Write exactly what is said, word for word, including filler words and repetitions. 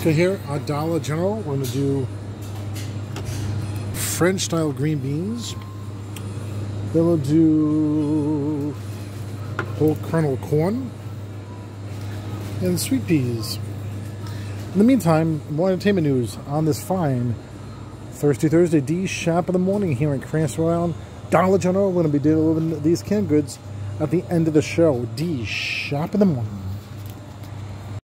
Okay, here at Dollar General, we're going to do French-style green beans. Then we'll do whole kernel corn and sweet peas. In the meantime, more entertainment news on this fine Thirsty Thursday D Shap of the morning here in Cranston, Rhode Island. Dollar General, we're going to be delivering these canned goods at the end of the show. D Shap of the morning.